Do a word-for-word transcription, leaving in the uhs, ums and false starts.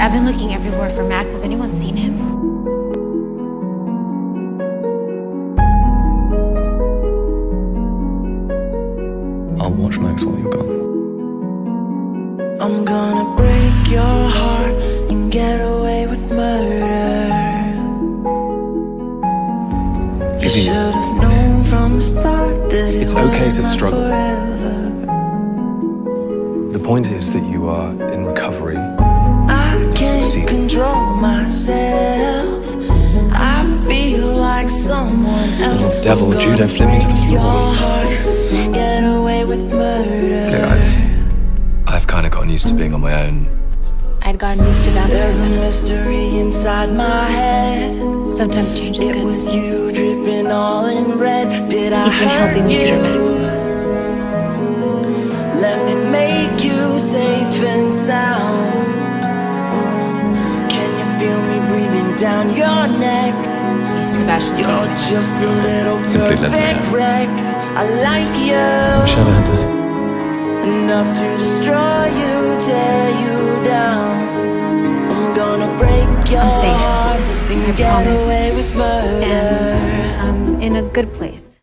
I've been looking everywhere for Max. Has anyone seen him? I'll watch Max while you're gone. I'm gonna break your heart and get away with murder. Izzy, it's, known from the start that it's okay to struggle. The point is that you are in recovery. I can't Succeed. control myself. I feel like someone else. Little devil judo flip me to the floor. Get away with murder. Look, I've, I've kind of gotten used to being on my own. I'd gotten used to that. There's a mystery inside my head. Sometimes change is It good. was you dripping all in red. Did I He's been helping me to do Max. Let me make you safe and sound. Can you feel me breathing down your neck? Sebastian You're saved me. just a little Simply let me perfect know. wreck. I like you Michelle Hunter. enough to destroy you, tear you down. I'm gonna break your I'm safe. heart and I get promise. away with murder. And I'm in a good place.